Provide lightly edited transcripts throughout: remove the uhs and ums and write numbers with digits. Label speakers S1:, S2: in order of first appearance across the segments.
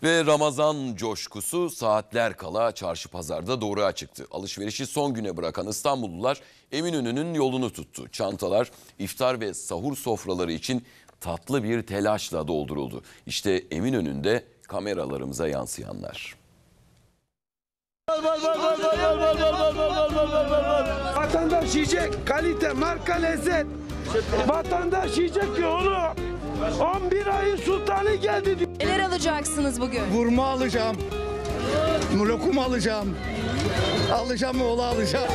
S1: Ve Ramazan coşkusu saatler kala çarşı pazarda doğruğa çıktı. Alışverişi son güne bırakan İstanbullular Eminönü'nün yolunu tuttu. Çantalar iftar ve sahur sofraları için tatlı bir telaşla dolduruldu. İşte Eminönü'nde kameralarımıza yansıyanlar.
S2: Vatandaş yiyecek, kalite, marka, lezzet. Vatandaş yiyecek ki onu 11 ayın sultanı geldi diyor.
S3: Neler alacaksınız bugün?
S4: Vurma alacağım. Lokum alacağım. Alacağım oğlu alacağım.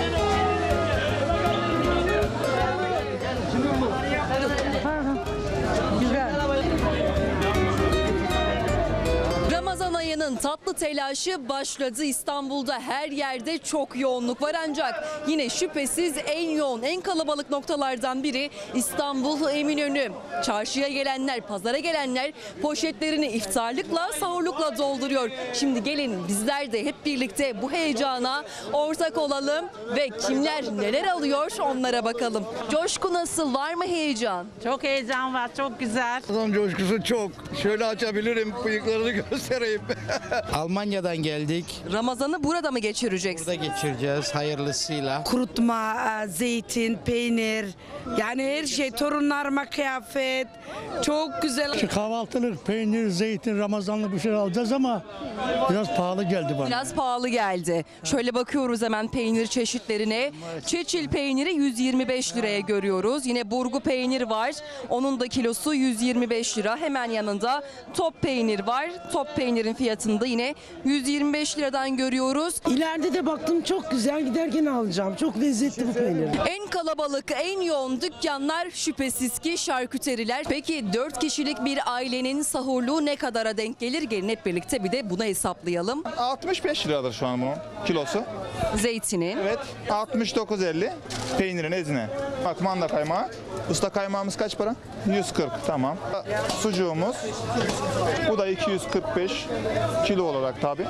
S3: Ramazan ayının tatlı telaşı başladı. İstanbul'da her yerde çok yoğunluk var ancak yine şüphesiz en yoğun, en kalabalık noktalardan biri İstanbul Eminönü. Çarşıya gelenler, pazara gelenler poşetlerini iftarlıkla, sahurlukla dolduruyor. Şimdi gelin bizler de hep birlikte bu heyecana ortak olalım ve kimler neler alıyor onlara bakalım. Coşku nasıl, var mı heyecan?
S5: Çok heyecan var, çok güzel.
S4: Ramazan coşkusu çok. Şöyle açabilirim, bıyıklarını göstereyim.
S6: Almanya'dan geldik.
S3: Ramazan'ı burada mı geçireceksin?
S6: Burada geçireceğiz hayırlısıyla.
S7: Kurutma, zeytin, peynir, yani her şey, torunlarıma kıyafet, çok güzel.
S8: Kahvaltılık peynir, zeytin, Ramazanlık bir şey alacağız ama biraz pahalı geldi bana.
S3: Biraz pahalı geldi. Şöyle bakıyoruz hemen peynir çeşitlerine. Çeçil peyniri 125 liraya görüyoruz. Yine burgu peynir var. Onun da kilosu 125 lira. Hemen yanında top peynir var. Top peynirin fiyatını da yine 125 liradan görüyoruz.
S2: İleride de baktım çok güzel, giderken alacağım. Çok lezzetli bu peynir.
S3: En kalabalık, en yoğun dükkanlar şüphesiz ki şarküteriler. Peki 4 kişilik bir ailenin sahurluğu ne kadara denk gelir? Gelin hep birlikte bir de bunu hesaplayalım.
S9: 65 liradır şu an bunun kilosu.
S3: Zeytinin.
S9: Evet, 69,50 peynirin ezine. Bak manda kaymağı. Usta kaymağımız kaç para? 140, tamam. Sucuğumuz. Bu da 245 kilo olarak tabi.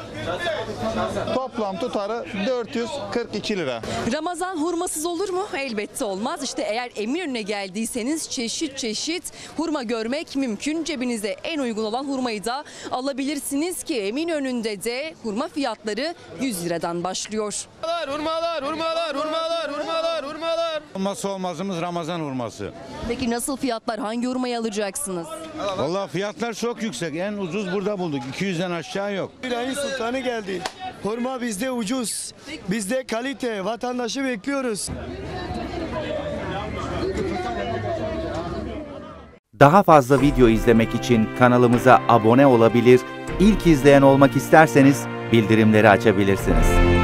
S9: Toplam tutarı 442 lira.
S3: Ramazan hurmasız olur mu? Elbette olmaz. İşte eğer Eminönü'ne geldiyseniz çeşit çeşit hurma görmek mümkün. Cebinize en uygun olan hurmayı da alabilirsiniz ki Eminönü'nde de hurma fiyatları 100 liradan başlıyor.
S4: Hurmalar, hurmalar, hurmalar, hurmalar, hurmalar.
S10: Olmazsa olmazımız Ramazan hurması.
S3: Peki nasıl fiyatlar? Hangi hurmayı alacaksınız?
S10: Vallahi fiyatlar çok yüksek. En ucuz burada bulduk. 200'den aşağı yok.
S2: Bir ayın sultanı geldi. Hurma bizde ucuz. Bizde kalite. Vatandaşı bekliyoruz.
S11: Daha fazla video izlemek için kanalımıza abone olabilir, ilk izleyen olmak isterseniz bildirimleri açabilirsiniz.